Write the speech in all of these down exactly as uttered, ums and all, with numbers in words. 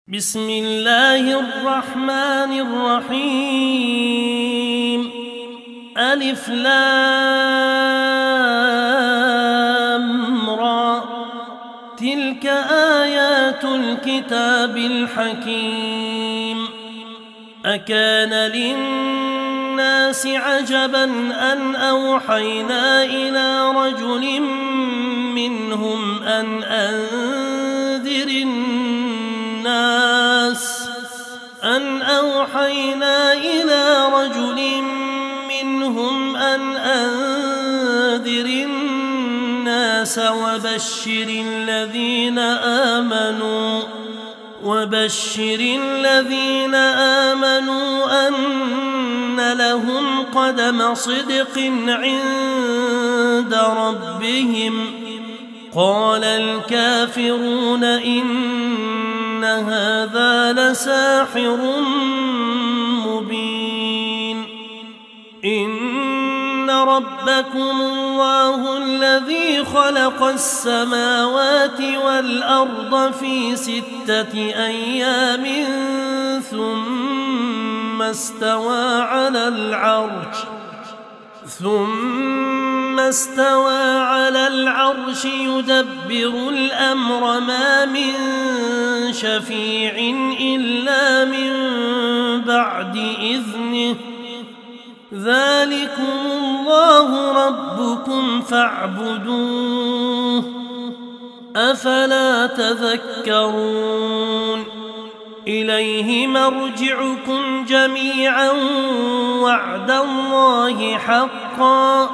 بسم الله الرحمن الرحيم. ألف لام را. تلك آيات الكتاب الحكيم. أكان للناس عجبا أن أوحينا إلى رجل منهم أن أنذر الناس أن أوحينا إلى رجل منهم أن أنذر الناس وبشر الذين آمنوا وبشر الذين آمنوا أن لهم قدم صدق عند ربهم. قال الكافرون إن هذا لساحر مبين. إن ربكم الله الذي خلق السماوات والأرض في ستة أيام ثم استوى على العرش ثم استوى على العرش يدبر الأمر ما من شفيع إلا من بعد إذنه. ذلكم الله ربكم فاعبدوه أفلا تذكرون. إليه مرجعكم جميعا وعد الله حقا.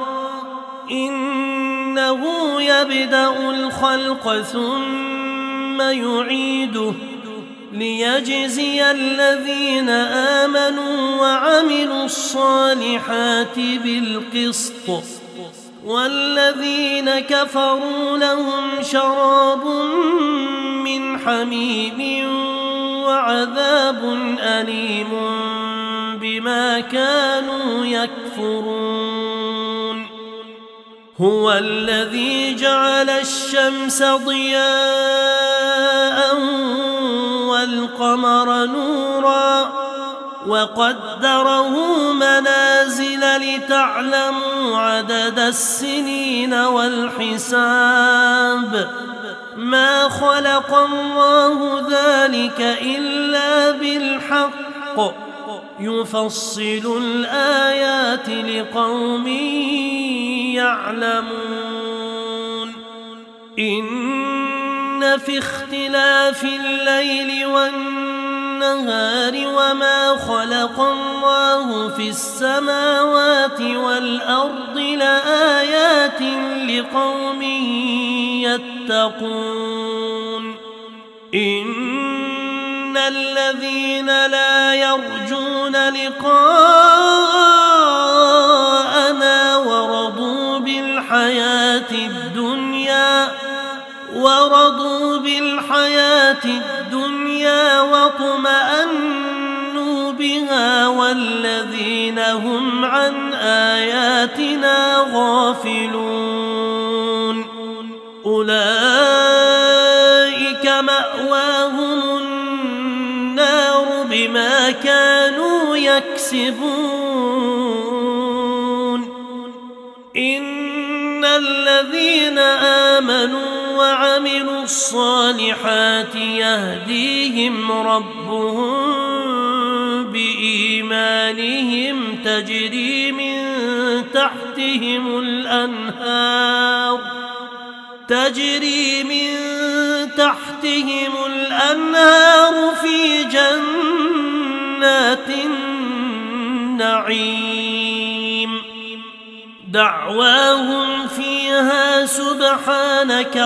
إنه يبدأ الخلق ثم يعيده ليجزي الذين آمنوا وعملوا الصالحات بالقسط والذين كفروا لهم شراب من حميم وعذاب أليم بما كانوا يكفرون. هو الذي جعل الشمس ضياء والقمر نورا وقدره منازل لتعلموا عدد السنين والحساب. ما خلق الله ذلك إلا بالحق يفصل الآيات لقوم يعلمون. إن في اختلاف الليل والنهار وما خلق الله في السماوات والأرض لآيات لقوم يتقون. إن الذين لا يرجون لقاءنا ورضوا بالحياة الدنيا ورضوا بالحياة الدنيا واطمأنوا بها والذين هم عن آياتنا غافلون أولئك مأواهم النار بما كانوا يكسبون. إن الذين آمنوا وعملوا الصالحات يهديهم ربهم بإيمانهم تجري من تحتهم الأنهار تجري من تحتهم الأنهار في جنات النعيم. دعواهم فيها سبحانك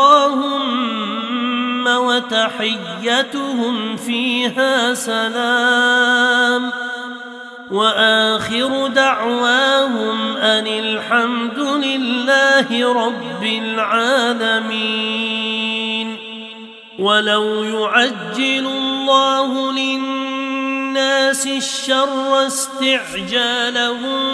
اللهم وتحيتهم فيها سلام وآخر دعواهم أن الحمد لله رب العالمين. ولو يعجل الله للناس الشر استعجالهم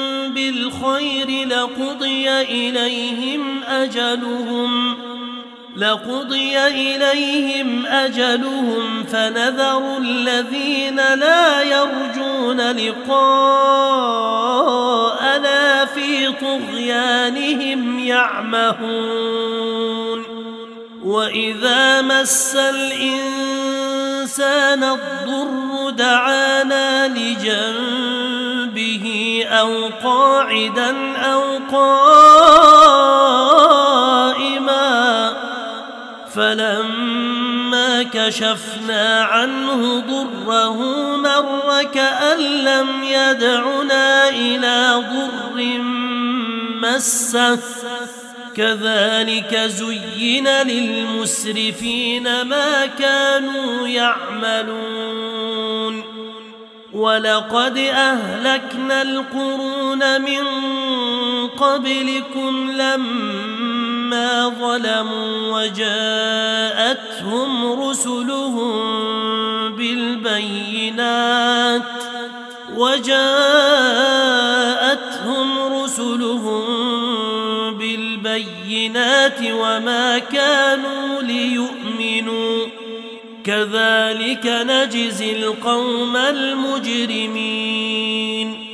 بالخير لقضي إليهم أجلهم لقضي إليهم أجلهم فنذر الذين لا يرجون لقاءنا في طغيانهم يعمهون وإذا مس الإنسان الضر دعانا لجنبه أو قاعدا أو قائما فلما كشفنا عنه ضره مر كأن لم يدعنا إلى ضر مسه كذلك زين للمسرفين ما كانوا يعملون ولقد أهلكنا القرون من قبلكم لما ظلموا وجاءتهم رسلهم بالبينات وجاءتهم رسلهم بالبينات وما كانوا ليؤمنوا كذلك نجزي القوم المجرمين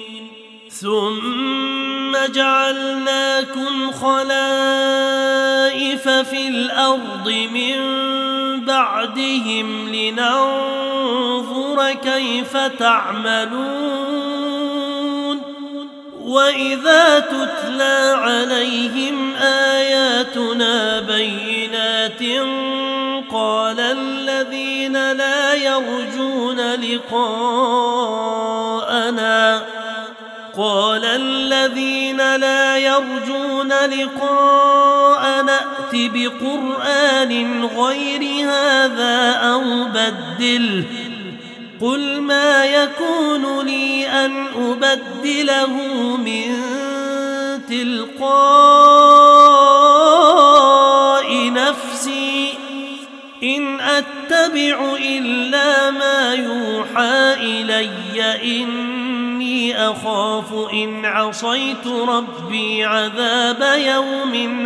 ثم جعلناكم خلائف في الأرض من بعدهم لننظر كيف تعملون وإذا تتلى عليهم آياتنا بينات قال الذين لا يرجون لقاءنا قال الذين لا يرجون لقاءنا ائت بقرآن غير هذا أو بدله قل ما يكون لي أن أبدله من تلقاء نفسي إن أتبع إلا ما يوحى إلي إني أخاف إن عصيت ربي عذاب يوم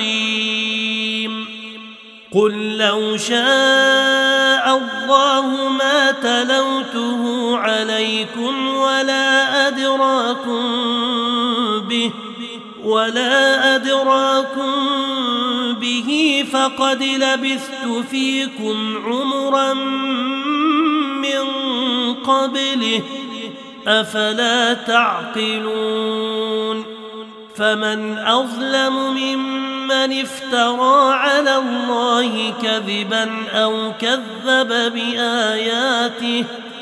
عظيم قل لو شاء الله ما تلوته عليكم ولا أدراكم به ولا أدراكم به فقد لبثت فيكم عمرا من قبله أفلا تعقلون فمن أظلم ممن افترى على الله كذبا أو كذب بآياته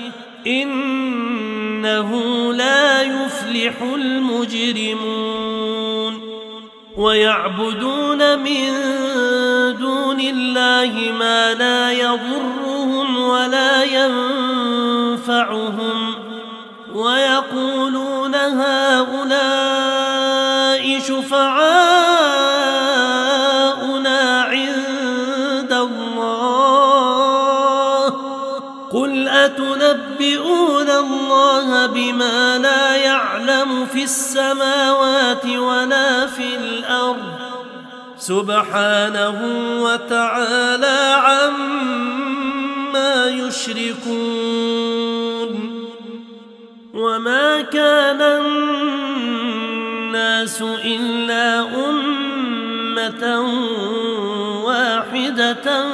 إنه لا يفلح المجرمون ويعبدون من دون الله ما لا يضرهم ولا ينفعهم ويقولون هؤلاء شفعاؤنا عند الله قل أتنبئون الله بما لا يعلم في السماوات ولا في الأرض سبحانه وتعالى عما يشركون وما كان الناس إلا أمة واحدة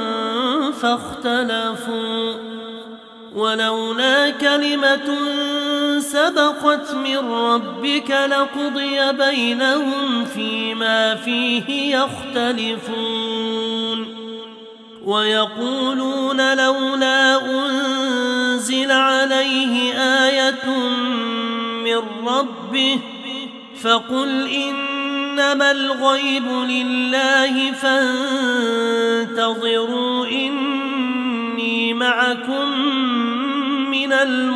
فاختلفوا ولولا كلمة سبقت من ربك لقضي بينهم فيما فيه يختلفون ويقولون لولا أنزل عليه آية من ربه فقل إنما الغيب لله فانتظروا إني معكم من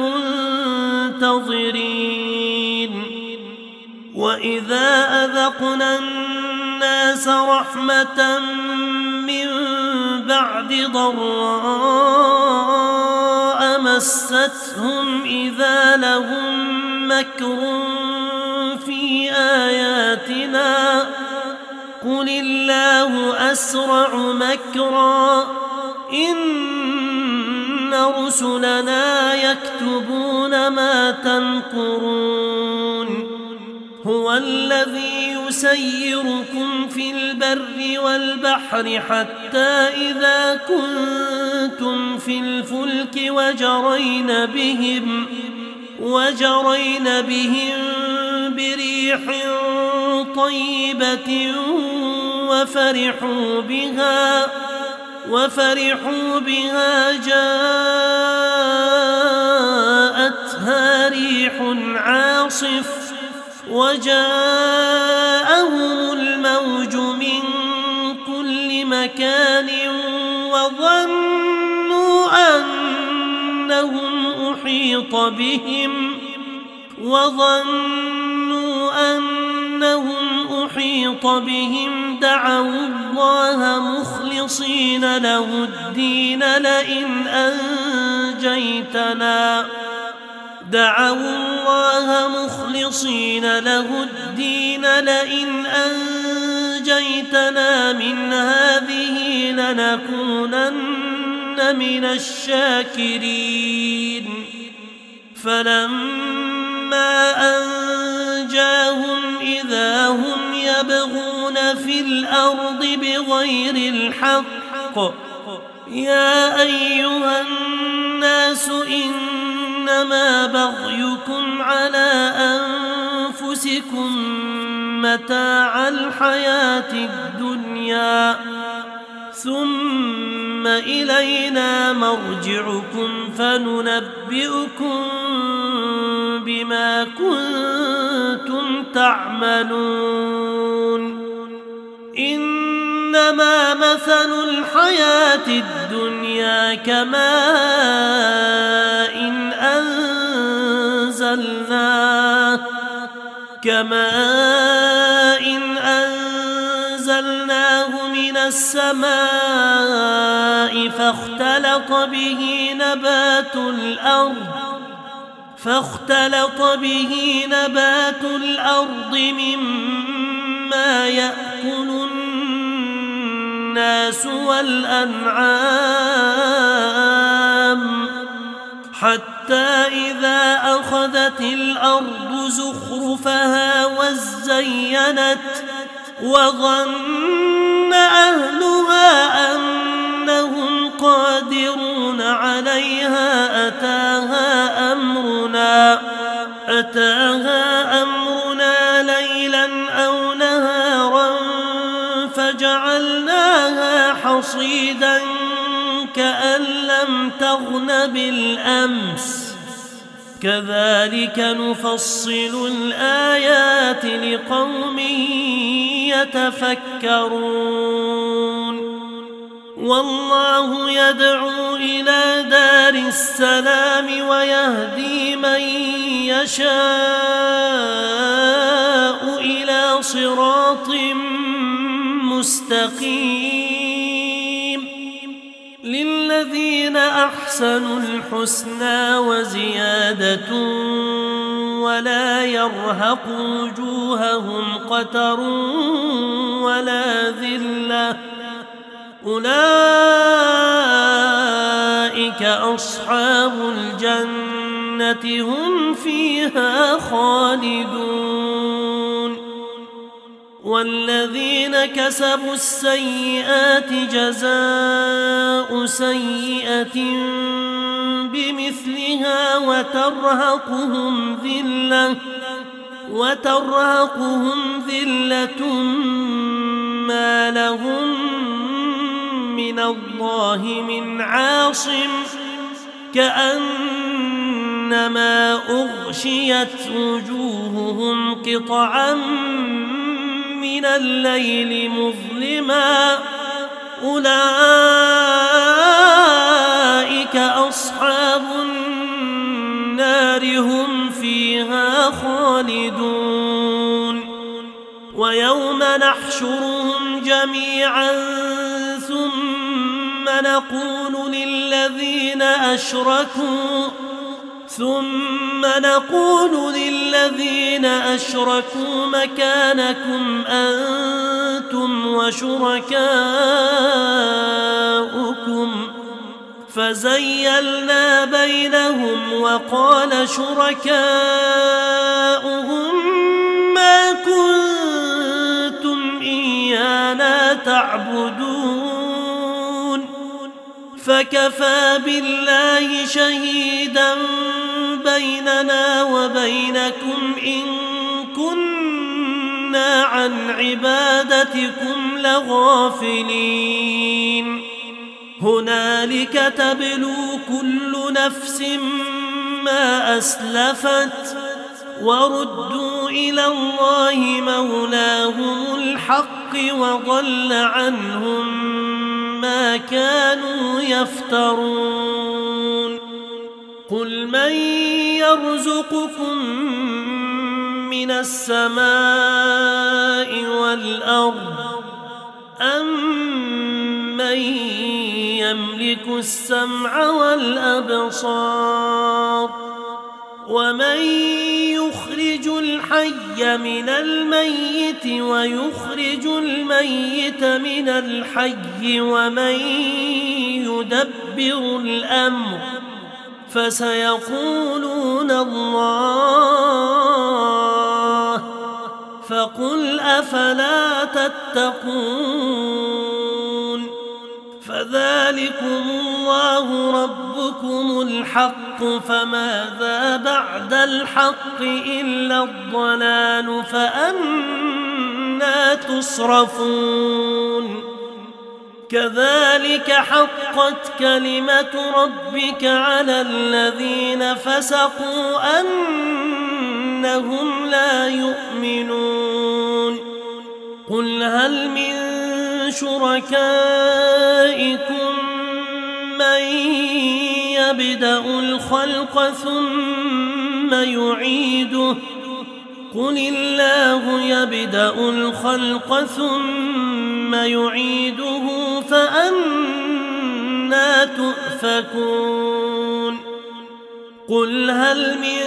المنتظرين وإذا أذقنا الناس رحمة من بعد ضراء مستهم إذا لهم مكر في آياتنا قل الله أسرع مكرا إن رسلنا يكتبون ما تمكرون هو الذي يسيركم في البر والبحر حتى إذا كنتم في الفلك وجرين بهم وجرين بهم بريح طيبة وفرحوا بها وفرحوا بها جاءتها ريح عاصف وجاءهم الموج من كل مكان وظنوا أنهم أحيط بهم وظنوا أنهم أحيط بهم دعوا الله مخلصين له الدين لئن أنجيتنا دعوا الله مخلصين له الدين لئن أنجيتنا من هذه لنكونن من الشاكرين فلما أنجاهم إذا هم يبغون في الأرض بغير الحق يا أيها الناس إنما بغيكم على أنفسكم متاع الحياة الدنيا ثم إلينا مرجعكم فننبئكم بما كنتم تعملون إنما مثل الحياة الدنيا كماء إن أنزلناه كماء إن أنزلناه من السماء فاختلط به نبات الأرض فاختلط به نبات الأرض مما يأكل الناس والأنعام حتى إذا أخذت الأرض زخرفها وزينت وظن أهلها أنهم قادرون عليها أتاها أمرنا أتاها أمرنا ليلا أو نهارا فجعلناها حصيدا كأن لم تغن بالأمس كذلك نفصل الآيات لقوم يتفكرون والله يدعو إلى دار السلام ويهدي من يشاء إلى صراط مستقيم للذين أحسنوا الحسنى وزيادة ولا يرهق وجوههم قتر ولا ذلة أولئك أصحاب الجنة هم فيها خالدون والذين كسبوا السيئات جزاء سيئة بمثلها وترهقهم ذلة وترهقهم ذلة ما لهم من الله من عاصم كأنما أغشيت وجوههم قطعا من الليل مظلما أولئك أصحاب النار هم فيها خالدون ويوم نحشرهم جميعا ثم نقول للذين أشركوا ثم نقول للذين أشركوا مكانكم أنتم وشركاؤكم فزيلنا بينهم وقال شركاؤهم ما كنتم إيانا تعبدون فكفى بالله شهيدا بيننا وبينكم إن كنا عن عبادتكم لغافلين هنالك تبلو كل نفس ما أسلفت وردوا إلى الله مولاهم الحق وضل عنهم ما كانوا يفترون قل من يرزقكم من السماء والأرض أمن يملك السمع والأبصار ومن يخرج الحي من الميت ويخرج الميت من الحي ومن يدبر الأمر فسيقولون الله فقل أفلا تتقون فذلكم الله ربكم الحق فماذا بعد الحق إلا الضلال فأنى تصرفون كذلك حقت كلمة ربك على الذين فسقوا أنهم لا يؤمنون قل هل من شركائكم من يبدأ الخلق ثم يعيده قل الله يبدأ الخلق ثم يعيده فأنى تؤفكون قل هل من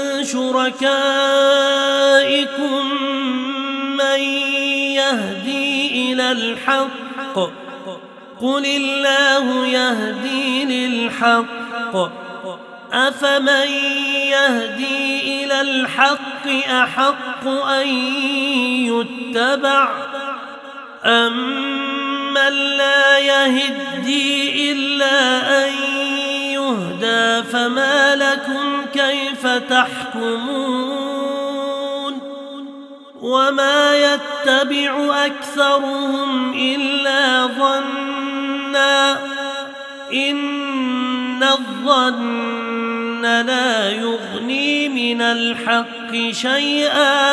شركائكم من يهدي إلى الحق قل الله يهدي للحق أفمن يهدي إلى الحق أحق أن يتبع أمن لا يهدي إلا أن يهدى فما لكم كيف تحكمون وما يتبع أكثرهم إلا ظنا إن الظن لا يغني من الحق شيئا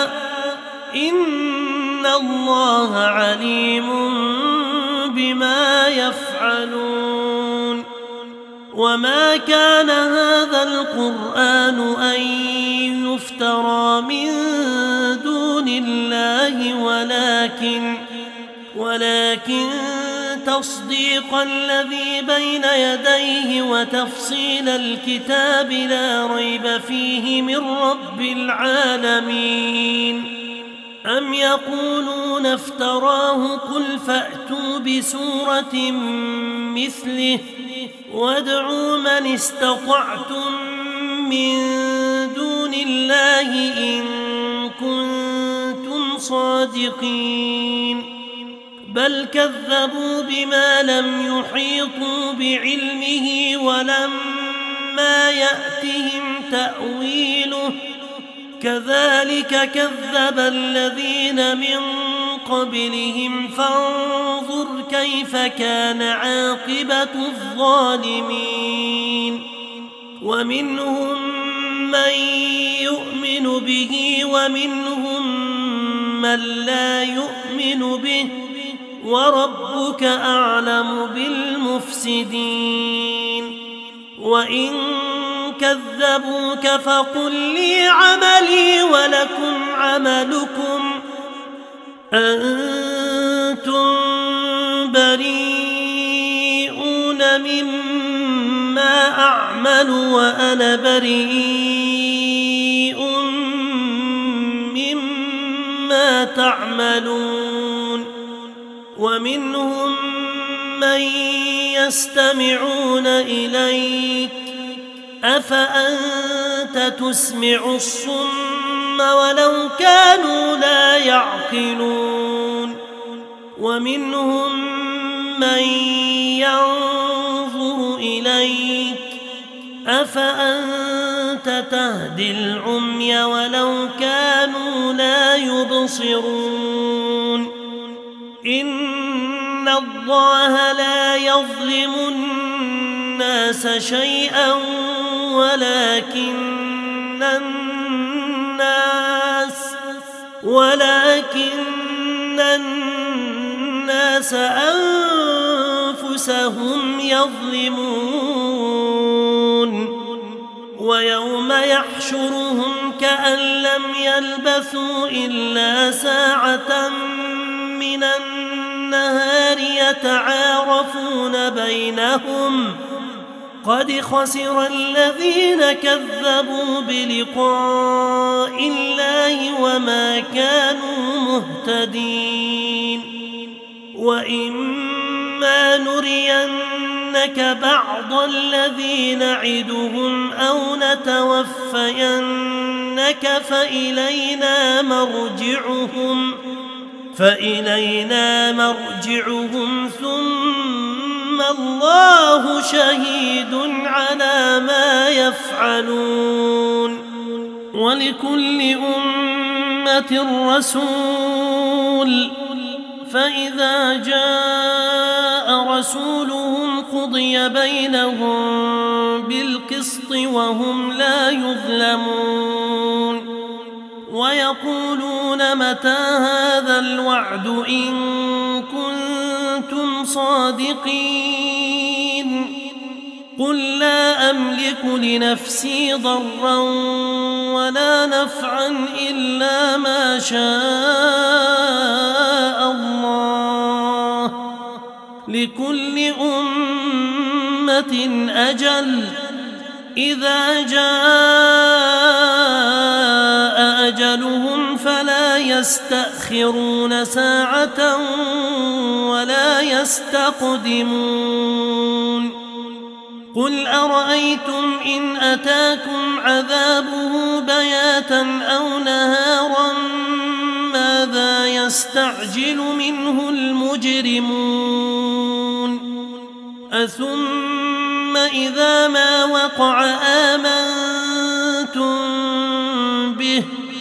إن الله عليم بما يفعلون وما كان هذا القرآن أن يفترى من دون الله ولكن ولكن تصديق الذي بين يديه وتفصيل الكتاب لا ريب فيه من رب العالمين أم يقولون افتراه قل فأتوا بسورة مثله وادعوا من استطعتم من دون الله إن كنتم صادقين بل كذبوا بما لم يحيطوا بعلمه ولما يأتهم تأويله كذلك كذب الذين من قبلهم فانظر كيف كان عاقبة الظالمين ومنهم من يؤمن به ومنهم من لا يؤمن به وربك أعلم بالمفسدين وإن كذبوك فقل لي عملي ولكم عملكم أنتم بريئون مما أعمل وأنا بريء مما تعملون ومنهم من يستمعون إليك أفأنت تسمع الصم ولو كانوا لا يعقلون ومنهم من ينظر إليك أفأنت تهدي العمي ولو كانوا لا يبصرون إن الله لا يظلم الناس شيئا ولكن الناس ولكن الناس أنفسهم يظلمون ويوم يحشرهم كأن لم يلبثوا إلا ساعة من النهار يتعارفون بينهم قد خسر الذين كذبوا بلقاء الله وما كانوا مهتدين وإما نرينك بعض الذي نعدهم أو نتوفينك فإلينا مرجعهم فإلينا مرجعهم ثم الله شهيد على ما يفعلون ولكل أمة رسول فإذا جاء رسولهم قضي بينهم بالقسط وهم لا يظلمون ويقولون متى هذا الوعد إن كنتم صادقين قل لا أملك لنفسي ضرا ولا نفعا إلا ما شاء الله لكل أمة أجل إذا جاء أجلهم فلا يستأخرون ساعة ولا يستقدمون قل أرأيتم إن أتاكم عذابه بياتا أو نهارا ماذا يستعجل منه المجرمون أثم إذا ما وقع آمنتم به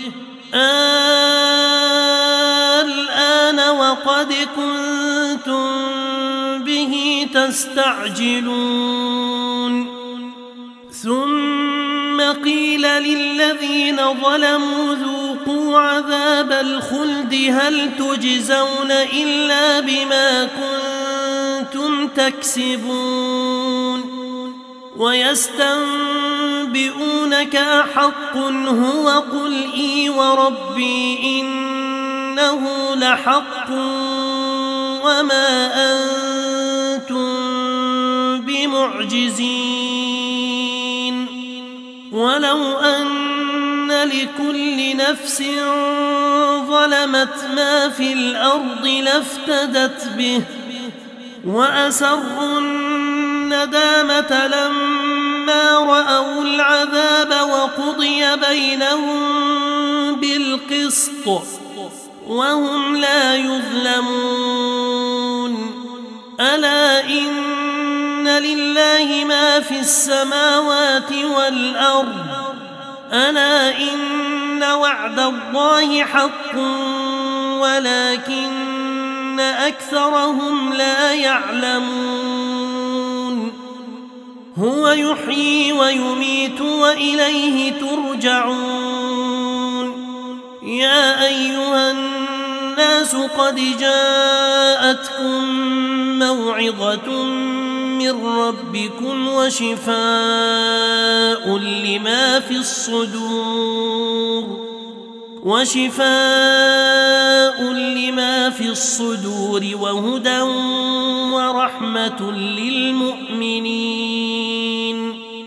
الآن وقد كنتم به تستعجلون ثم قيل للذين ظلموا ذوقوا عذاب الخلد هل تجزون إلا بما كنتم تكسبون ويستنبئونك أحق هو قل إي وربي إنه لحق وما أنتم بمعجزين ولو أن لكل نفس ظلمت ما في الأرض لافتدت به وأسروا الندامة لما رأوا العذاب وقضي بينهم بالقسط وهم لا يظلمون ألا إن لله ما في السماوات والأرض ألا إن وعد الله حق ولكن أكثرهم لا يعلمون هو يحيي ويميت وإليه ترجعون يا أيها الناس قد جاءتكم موعظة من ربكم وشفاء لما في الصدور وشفاء لما في الصدور وهدى ورحمة للمؤمنين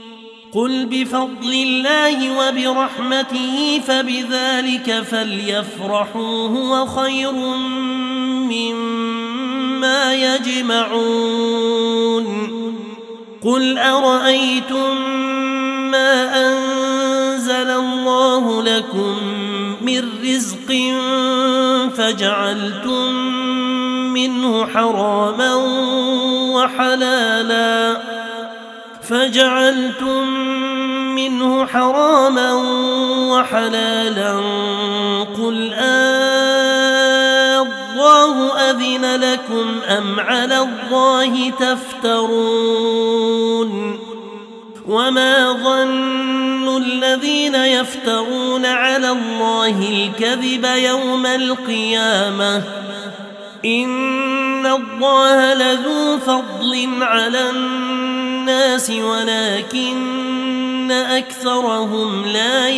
قل بفضل الله وبرحمته فبذلك فليفرحوا هو خير مما يجمعون قل أرأيتم ما أنزل الله لكم من رزق فجعلتم منه حراما وحلالا فجعلتم منه حراما وحلالا قل الله أذن لكم أم على الله تفترون وما ظن الذين يفترون على الله الكذب يوم القيامة إن الله لذو فضل على الناس ولكن أكثرهم لا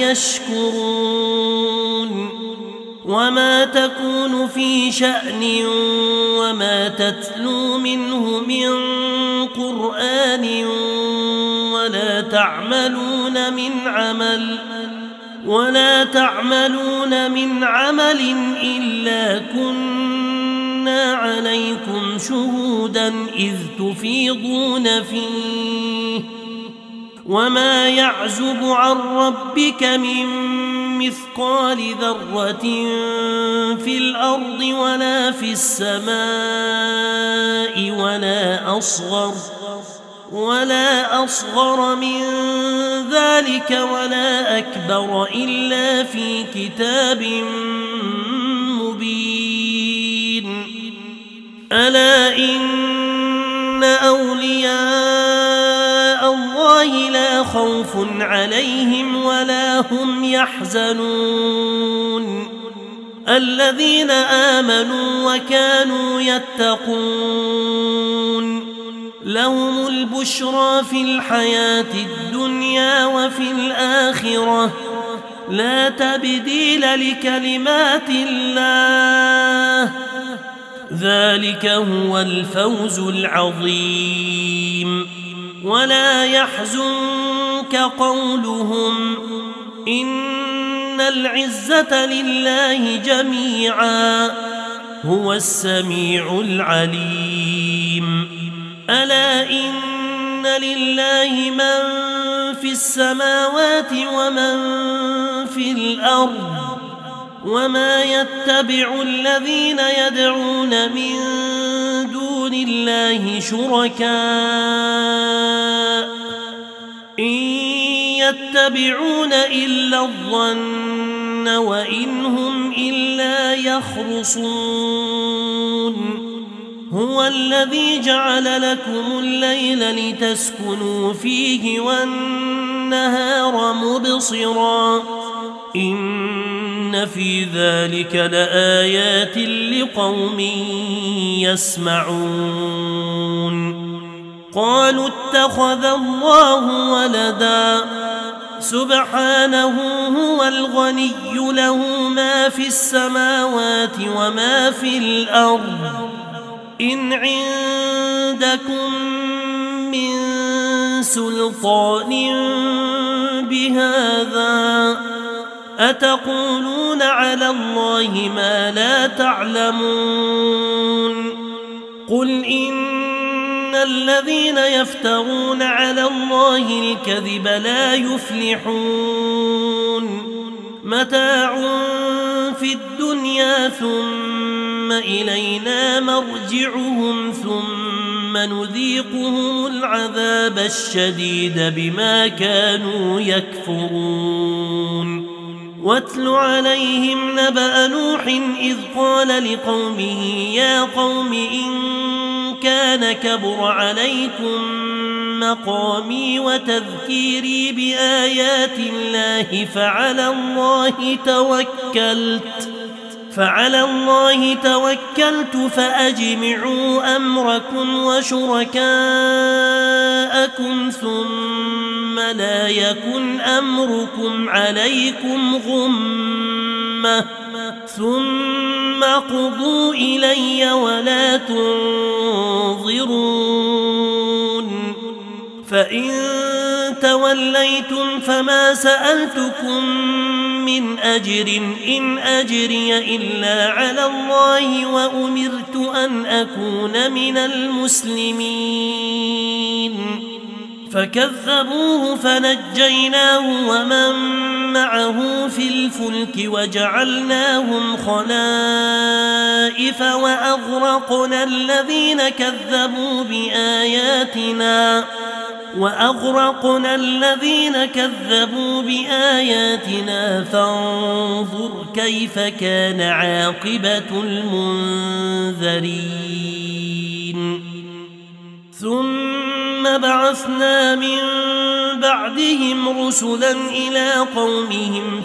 يشكرون وما تكون في شأن وما تتلو منه من قرآن ولا تعملون من عمل ولا تعملون من عمل إلا كنا عليكم شهودا إذ تفيضون فيه وما يعزب عن ربك من مثقال ذرة في الأرض ولا في السماء ولا أصغر ولا أصغر من ذلك ولا أكبر إلا في كتاب مبين ألا إن أولياء الله لا خوف عليهم ولا هم يحزنون الذين آمنوا وكانوا يتقون لهم البشرى في الحياة الدنيا وفي الآخرة لا تبديل لكلمات الله ذلك هو الفوز العظيم ولا يحزنك قولهم إن العزة لله جميعا هو السميع العليم ألا إن لله من في السماوات ومن في الأرض وما يتبع الذين يدعون من دون الله شركاء إن يتبعون إلا الظن وإن هم إلا يخرصون هو الذي جعل لكم الليل لتسكنوا فيه والنهار مبصرا إن في ذلك لآيات لقوم يسمعون قالوا اتخذ الله ولدا سبحانه هو الغني له ما في السماوات وما في الأرض إن عندكم من سلطان بهذا أتقولون على الله ما لا تعلمون قل إن الذين يفترون على الله الكذب لا يفلحون متاع في الدنيا ثم إلينا مرجعهم ثم نذيقهم العذاب الشديد بما كانوا يكفرون واتل عليهم نبأ نوح إذ قال لقومه يا قوم إن كان كبر عليكم مقامي وتذكيري بآيات الله فعلى الله توكلت فعلى الله توكلت فأجمعوا أمركم وشركاءكم ثم لا يكن أمركم عليكم غمة ثم قضوا إلي ولا تنظرون فإن توليتم فما سألتكم من أجر إن أجري إلا على الله وأمرت أن أكون من المسلمين فكذبوه فنجيناه ومن معه في الفلك وجعلناهم خلائف وأغرقنا الذين كذبوا بآياتنا وأغرقنا الذين كذبوا بآياتنا فانظر كيف كان عاقبة المنذرين ثم بعثنا من بعدهم رسلا إلى قومهم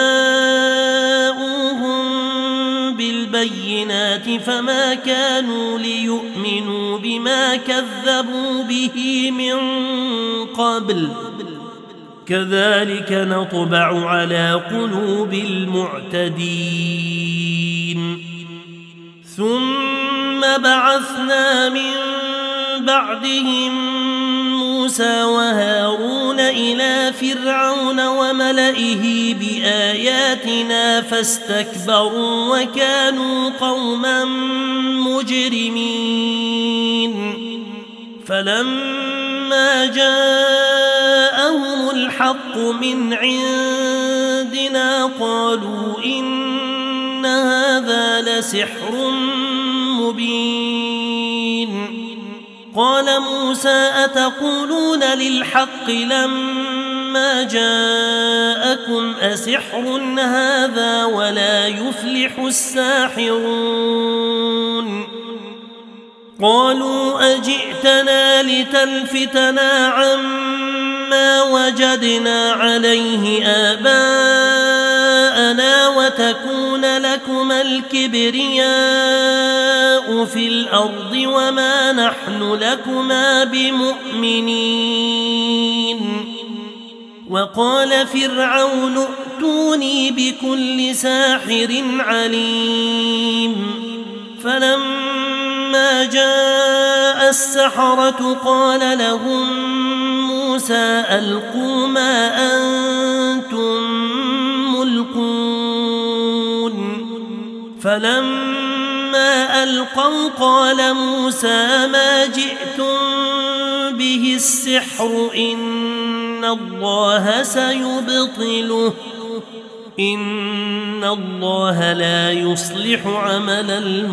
فجاءوهم بالبينات فما كانوا ليؤمنوا بما كذبوا به من قبل كذلك نطبع على قلوب المعتدين ثم بعثنا من بعدهم موسى وهارون إلى فرعون وملئه بآياتنا فاستكبروا وكانوا قوما مجرمين فلما جاءهم الحق من عندنا قالوا إن هذا لسحر مبين قال موسى أتقولون للحق لما جاءكم أسحر هذا ولا يفلح الساحرون قالوا أجئتنا لتلفتنا عما وجدنا عليه آباءنا وتكون لكما الكبرياء في الأرض وما نحن لكما بمؤمنين وقال فرعون ائتوني بكل ساحر عليم فلما جاء السحرة قال لهم موسى ألقوا ما أنتم ملقون فلما ألقوا قال موسى ما جئتم به السحر إن الله سيبطله إن الله لا يصلح عمل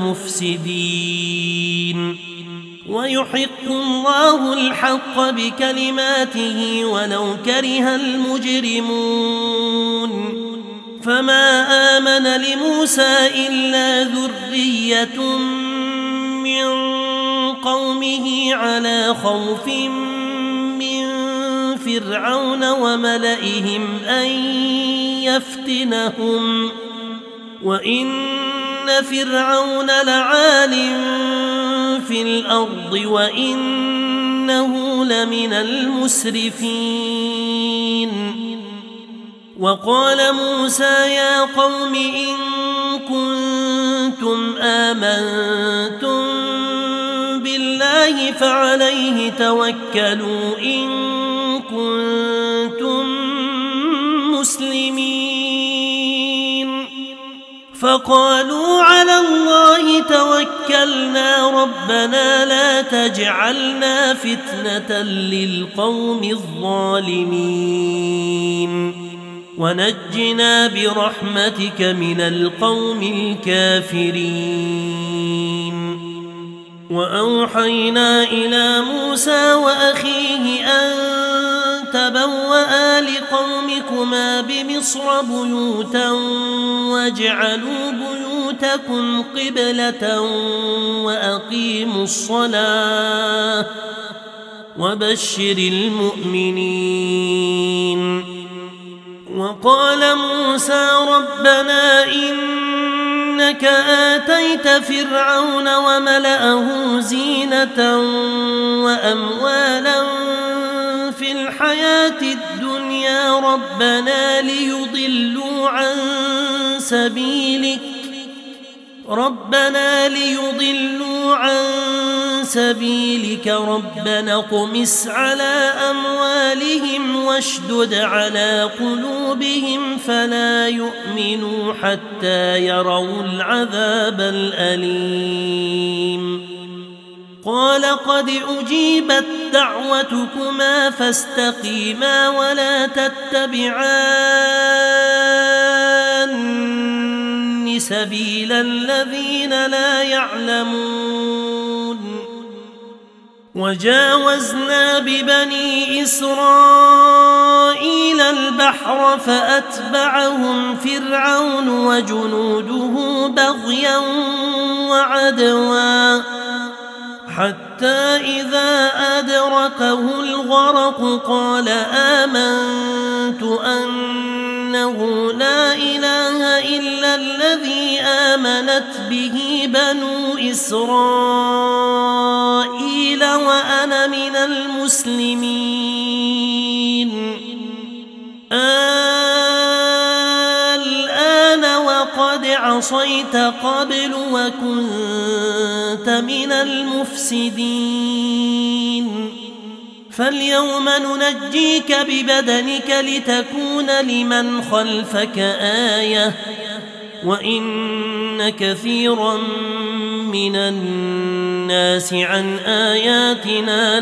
المفسدين ويحق الله الحق بكلماته ولو كره المجرمون فما آمن لموسى إلا ذرية من قومه على خوف من فرعون وملئهم أن يفتنهم وإن فرعون لعال في الأرض وإنه لمن المسرفين وقال موسى يا قوم إن كنتم آمنتم بالله فعليه توكلوا إن كنتم مسلمين فقالوا على الله توكلنا ربنا لا تجعلنا فتنة للقوم الظالمين ونجنا برحمتك من القوم الكافرين وأوحينا إلى موسى وأخيه أن تبوأ لقومكما بمصر بيوتا واجعلوا بيوتكم قبلة وأقيموا الصلاة وبشر المؤمنين وقال موسى ربنا إنك آتيت فرعون وملأه زينة وأموالا في الحياة الدنيا ربنا ليضلوا عن سبيلك ربنا ليضلوا عن سبيلك ربنا اطمس على أموالهم واشدد على قلوبهم فلا يؤمنوا حتى يروا العذاب الأليم قال قد أجيبت دعوتكما فاستقيما ولا تتبعان سبيل الذين لا يعلمون وجاوزنا ببني إسرائيل البحر فأتبعهم فرعون وجنوده بغيا وعدوا حتى إذا أدركه الغرق قال آمنت أنه لا إله إلا الذي آمنت به بنو إسرائيل وأنا من المسلمين الآن وقد عصيت قبل وكنت من المفسدين فاليوم ننجيك ببدنك لتكون لمن خلفك آية وإن كثيرا من الناس عن آياتنا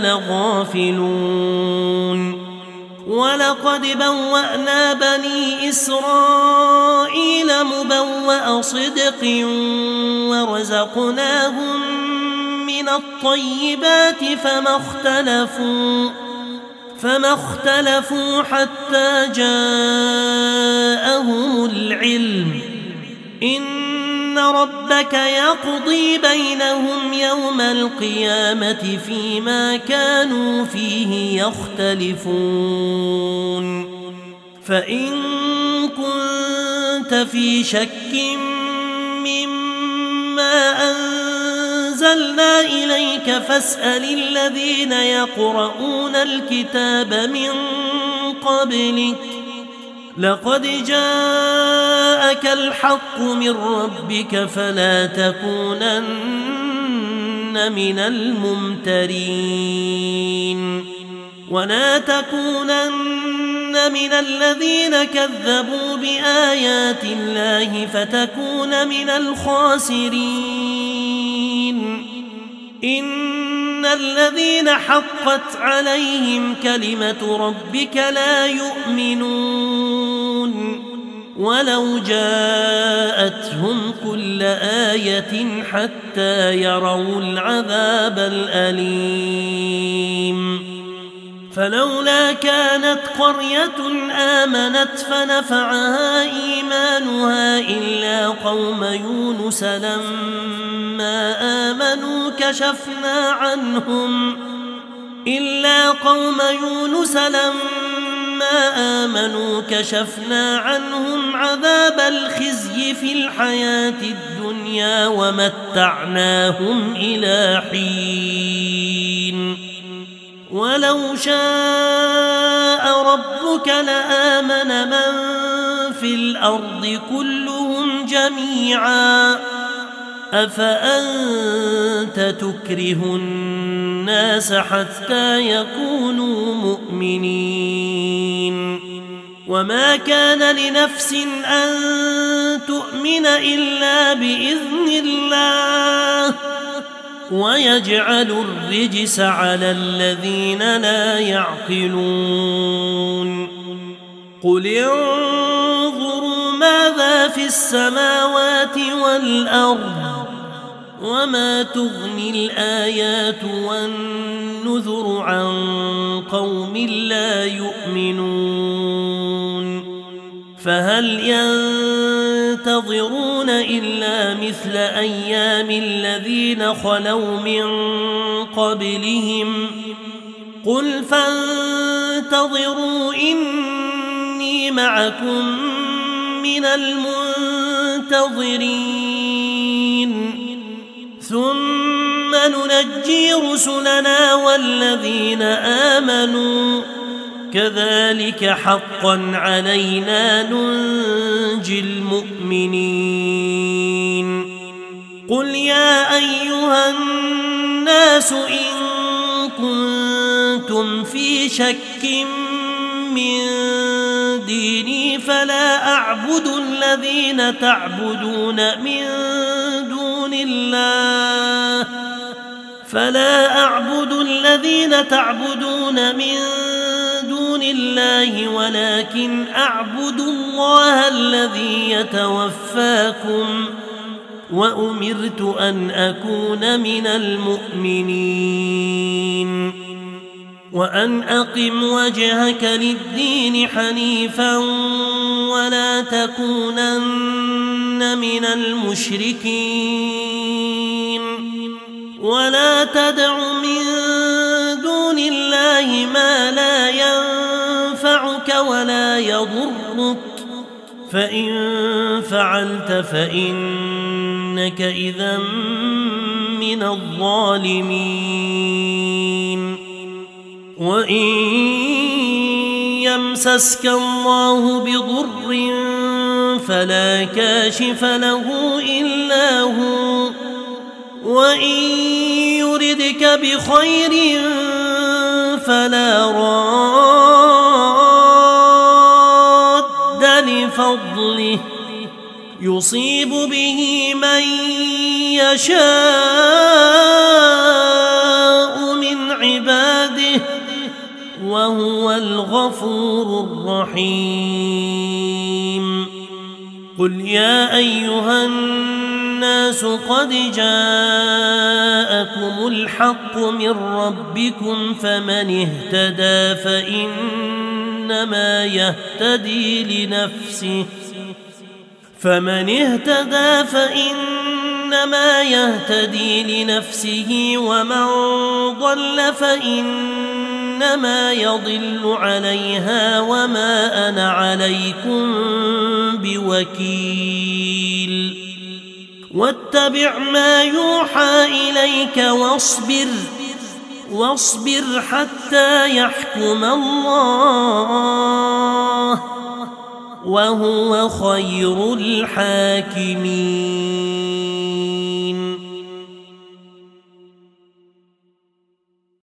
لغافلون ولقد بوأنا بني إسرائيل مبوأ صدق ورزقناهم من الطيبات فما اختلفوا فما اختلفوا حتى جاءهم العلم إن ربك يقضي بينهم يوم القيامة فيما كانوا فيه يختلفون فإن كنت في شك مما أنزلنا إليك فاسأل الذين يقرؤون الكتاب من قبلك لقد جاءك الحق من ربك فلا تكونن من الممترين ولا تكونن من الذين كذبوا بآيات الله فتكون من الخاسرين إن الذين حقت عليهم كلمة ربك لا يؤمنون ولو جاءتهم كل آية حتى يروا العذاب الأليم فلولا كانت قرية آمنت فنفعها إيمانها إلا قوم يونس لما آمنوا كشفنا عنهم إلا قوم يونس لما آمنوا كشفنا عنهم عذاب الخزي في الحياة الدنيا ومتعناهم إلى حين ولو شاء ربك لآمن من في الأرض كلهم جميعا أفأنت تكره الناس حتى يكونوا مؤمنين وما كان لنفس أن تؤمن إلا بإذن الله ويجعل الرجس على الذين لا يعقلون قل انظروا ماذا في السماوات والأرض وما تغني الآيات والنذر عن قوم لا يؤمنون فهل ينتظرون إلا مثل أيام الذين خلوا من قبلهم قل فانتظروا إني معكم من المنتظرين ثم ننجي رسلنا والذين آمنوا كذلك حقا علينا ننجي المؤمنين قل يا أيها الناس إن كنتم في شك من ديني فلا أعبد الذين تعبدون من دون الله فلا أعبد الذين تعبدون من دون الله ولكن أعبد الله الذي يتوفاكم وأمرت أن أكون من المؤمنين وأن أقم وجهك للدين حنيفا ولا تكونن من المشركين ولا تدع من دون الله ما لا ينفعك ولا يضرك فإن فعلت فإنك إذا من الظالمين وإن يمسسك الله بضر فلا كاشف له إلا هو وإن يردك بخير فلا راد لفضله يصيب به من يشاء من عباده وهو الغفور الرحيم قل يا أيها الناس قد جاءكم الحق من ربكم فمن اهتدى فإنما يهتدي لنفسه فمن اهتدى فإنما يهتدي لنفسه ومن ضل فإنما يضل عليها وما أنا عليكم بوكيل واتبع ما يوحى إليك واصبر واصبر حتى يحكم الله وهو خير الحاكمين